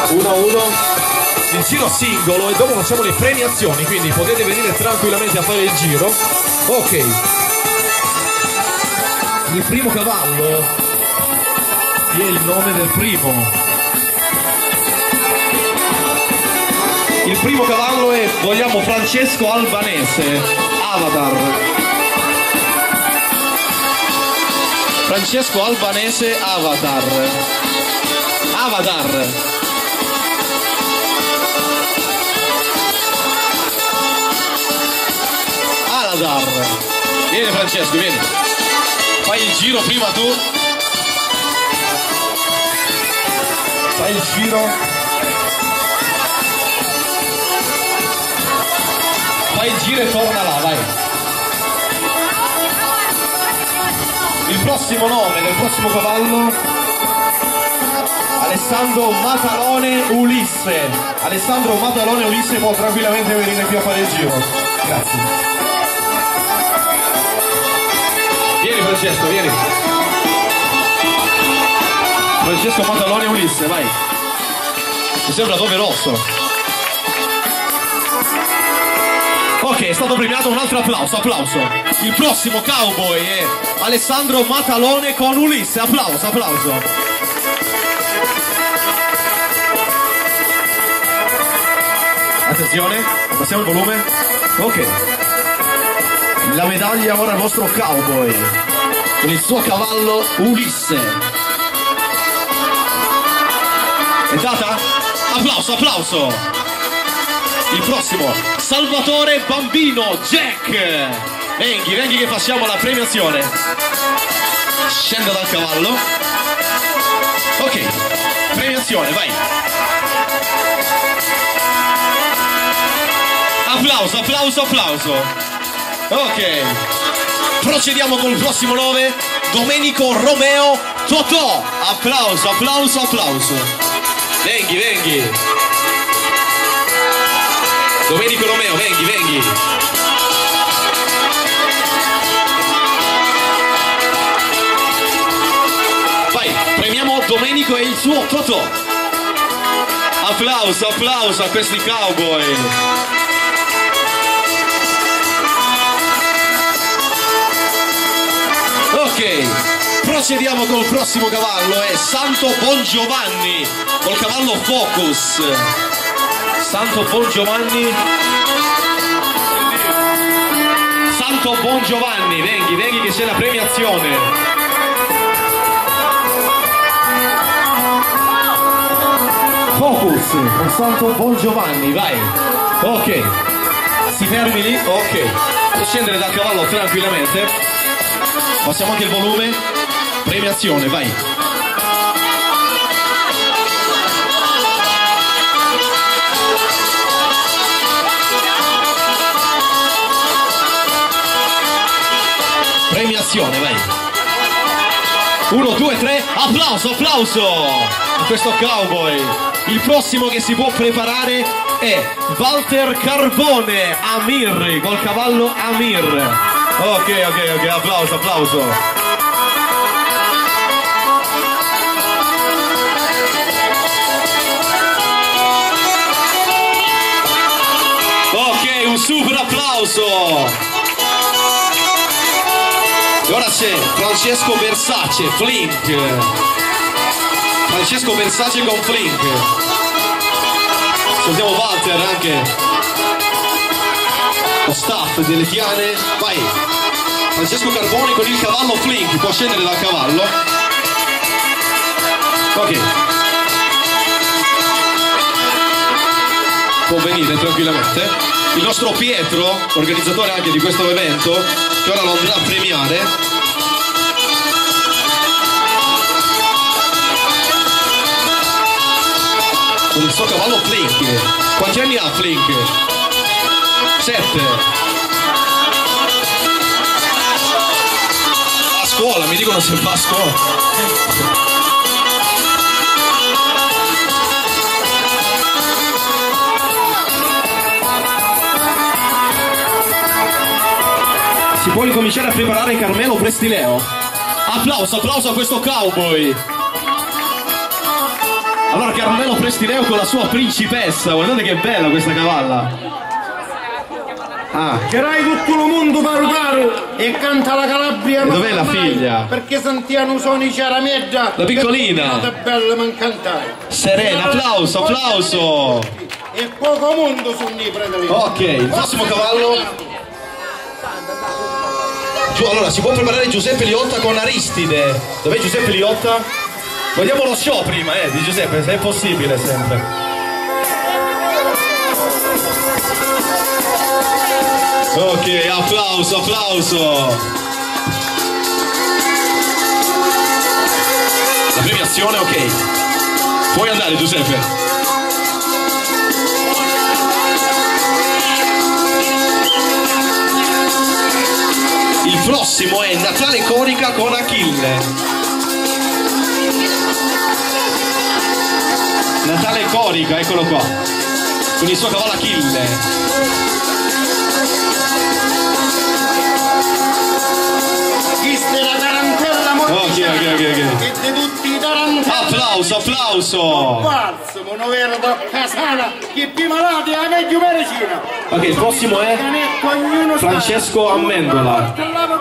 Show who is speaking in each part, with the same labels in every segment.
Speaker 1: 1-1 il giro singolo e dopo facciamo le premiazioni, quindi potete venire tranquillamente a fare il giro. Ok, il primo cavallo, chi è il nome del primo? Il primo cavallo è, vogliamo, Francesco Albanese, Avatar. Francesco Albanese, Avatar. Avatar. Aladar. Vieni Francesco, vieni. Fai il giro prima tu. Fai il giro. Fai il giro e torna là, vai. Il prossimo nome del prossimo cavallo, Alessandro Matalone Ulisse. Alessandro Matalone Ulisse può tranquillamente venire qui a fare il giro. Grazie. Vieni Francesco, vieni. Francesco Matalone Ulisse, vai. Mi sembra doveroso. Ok, è stato premiato, un altro applauso, applauso. Il prossimo cowboy è Alessandro Matalone con Ulisse, applauso, applauso. Attenzione, passiamo il volume. Ok. La medaglia ora al nostro cowboy, con il suo cavallo Ulisse. È data? Applauso, applauso. Il prossimo, Salvatore Bambino Jack. Venghi che facciamo la premiazione. Scende dal cavallo. Ok, premiazione, vai. Applauso, applauso, applauso. Ok, procediamo con il prossimo nome, Domenico Romeo Totò. Applauso, applauso, applauso. Venghi. Domenico Romeo, venghi. Vai, premiamo Domenico e il suo Totò. Applauso, applauso a questi cowboy. Ok, procediamo col prossimo cavallo, è Santo Bongiovanni, col cavallo Focus. Santo Bongiovanni. Santo Bongiovanni, venghi che c'è la premiazione. Focus, con Santo Bongiovanni, vai. Ok, si fermi lì, ok. Può scendere dal cavallo tranquillamente. Passiamo anche il volume. Premiazione, vai. Premiazione, vai. 1, 2, 3, applauso, applauso a questo cowboy. Il prossimo che si può preparare è Walter Carbone Amir, col cavallo Amir. Ok, applauso, applauso. Ok, un super applauso. E ora c'è Francesco Versace, Flink. Francesco Versace con Flink. Sentiamo Walter anche. Lo staff delle Tiane. Vai. Francesco Carbone con il cavallo Flink. Può scendere dal cavallo. Ok. Può venire tranquillamente. Il nostro Pietro, organizzatore anche di questo evento, che ora lo andrà a premiare. Con il suo cavallo Flink. Quanti anni ha Flink? 7. A scuola, mi dicono se va a scuola. Si può ricominciare a preparare Carmelo Prestileo. Applauso, applauso a questo cowboy. Allora Carmelo Prestineo con la sua principessa, guardate che bella questa cavalla.
Speaker 2: Chiarai tutto il mondo paru e canta la Calabria.
Speaker 1: E dov'è la figlia?
Speaker 2: Perché sentiano suoni ciaramedda.
Speaker 1: La piccolina.
Speaker 2: È bella ma cantare.
Speaker 1: Serena, applauso, applauso.
Speaker 2: E poco mondo su nei fratelli.
Speaker 1: Ok, il prossimo cavallo. Allora si può preparare Giuseppe Liotta con Aristide. Dov'è Giuseppe Liotta? Vogliamo lo show prima, di Giuseppe, se è possibile sempre. Ok, applauso, applauso. La premiazione, ok. Puoi andare Giuseppe. Il prossimo è Natale Conica con Achille. Natale Corica, eccolo qua, con il suo cavallo Achille. Ok.
Speaker 2: E di tutti i tarantelli.
Speaker 1: Applauso, applauso.
Speaker 2: Balsamo, non vero da Casana, che più malati è meglio medicina.
Speaker 1: Ok, il prossimo è Francesco Amendola.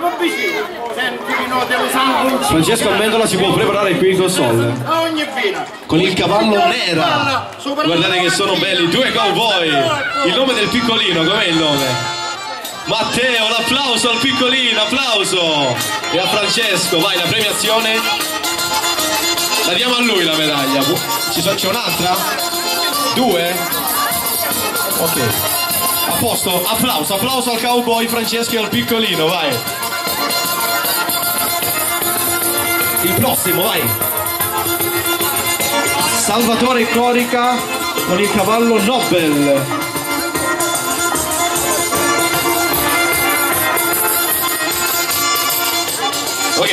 Speaker 1: Francesco Amendola si può preparare qui col Sol. Con il cavallo Nera. Guardate che sono belli, due cowboy. Il nome del piccolino, com'è il nome? Matteo, l'applauso al piccolino, applauso! E a Francesco, vai, la premiazione. La diamo a lui la medaglia. C'è un'altra? Due? Ok. A posto, applauso, applauso al cowboy Francesco e al piccolino, vai. Il prossimo, vai. Salvatore Corica con il cavallo Nobel. Ok.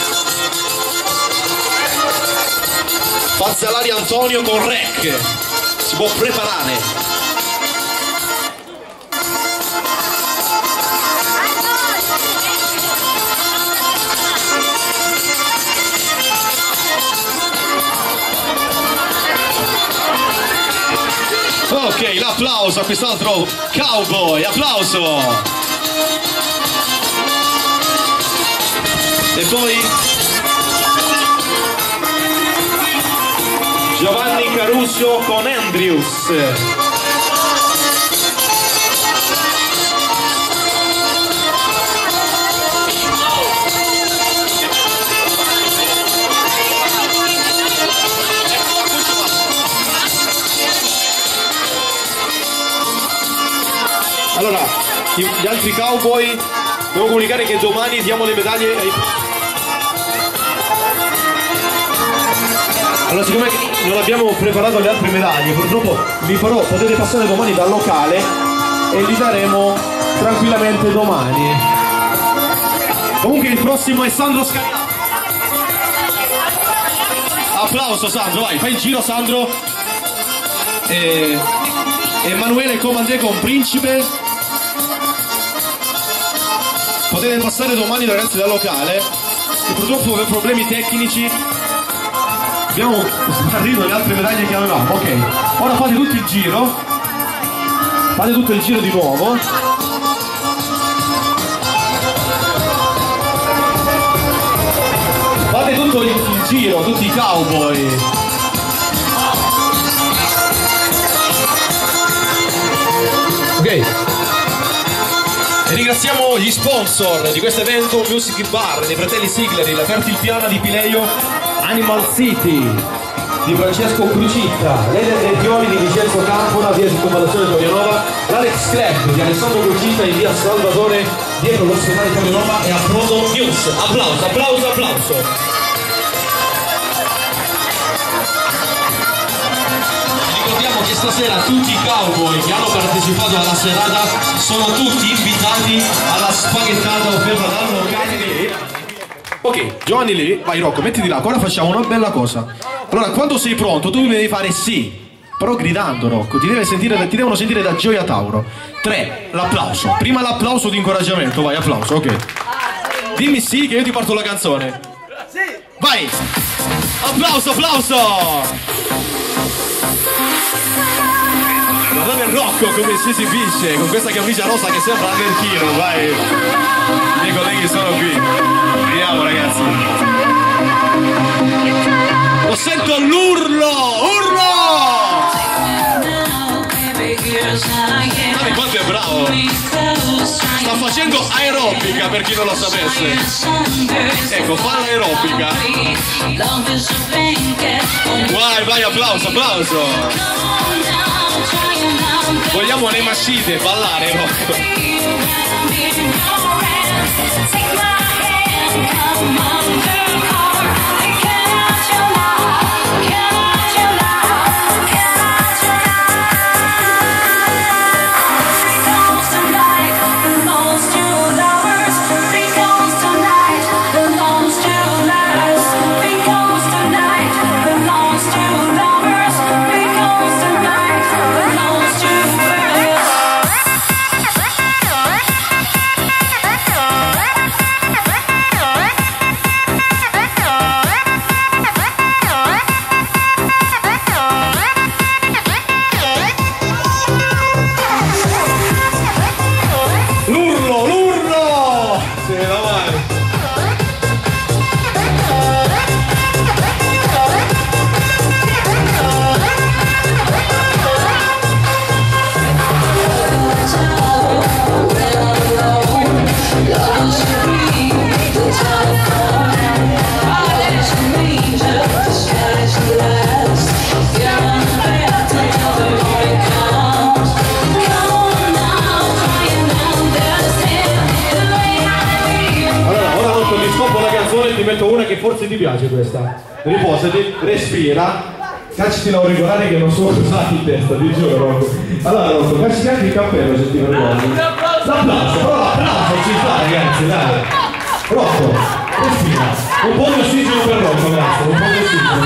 Speaker 1: Fazzalari Antonio con Rec. Si può preparare. Ok, l'applauso a quest'altro cowboy, applauso! E poi Giovanni Caruso con Andrews. Allora, gli altri cowboy devo comunicare che domani diamo le medaglie ai... Allora, siccome non abbiamo preparato le altre medaglie, purtroppo potete passare domani dal locale e li daremo tranquillamente domani. Comunque il prossimo è Sandro Scagliato. Applauso Sandro, vai, fai il giro Sandro. Emanuele Comandè con Principe. Potete passare domani ragazzi dal locale, che purtroppo per problemi tecnici abbiamo smarrito le altre medaglie che avevamo. Ok, ora fate tutto il giro, fate tutto il giro di nuovo. Fate tutto il giro, tutti i cowboy. Ok, e ringraziamo gli sponsor di questo evento, Music Bar dei fratelli Sigleri, la Fertilpiana di Pileio, Animal City di Francesco Crucitta, l'Eden dei Pioli di Vincenzo Campona, via Circonvallazione Torianova, l'Alex Club di Alessandro Crucitta in via Salvatore dietro l'ospedale di Torianova e a Prodo News. Applauso, applauso, applauso. Ricordiamo che stasera tutti i cowboy che hanno partecipato alla serata sono tutti invitati alla spaghettata offerta dal locale. Ok, Giovanni lì, vai Rocco, mettiti là, ora facciamo una bella cosa. Allora, quando sei pronto, tu mi devi fare sì, però gridando Rocco, ti devono sentire da Gioia Tauro. 3, l'applauso, prima l'applauso di incoraggiamento, vai, applauso, ok. Dimmi sì che io ti parto la canzone. Vai! Applauso, applauso! Guardate Rocco come si esibisce con questa camicia rosa che sembra Arlecchino, vai. I miei colleghi sono qui. Andiamo ragazzi. Lo sento l'urlo! Urlo! Guarda quanto è bravo! Sta facendo aerobica per chi non lo sapesse. Ecco, fa l'aerobica. Vai, vai, applauso, applauso! Vogliamo le mascite, ballare, Rocco.
Speaker 3: Ti metto una che forse ti piace questa. Riposati, respira, cacciati l'auricolare che non so cosa in testa, ti giuro. Allora Rocco, cacciati anche il cappello se ti ricordi. L'applauso, però l'applauso ci fa ragazzi, dai. Rocco, respira. Un po' di ossigeno per Rocco, grazie, un po' di ossigeno.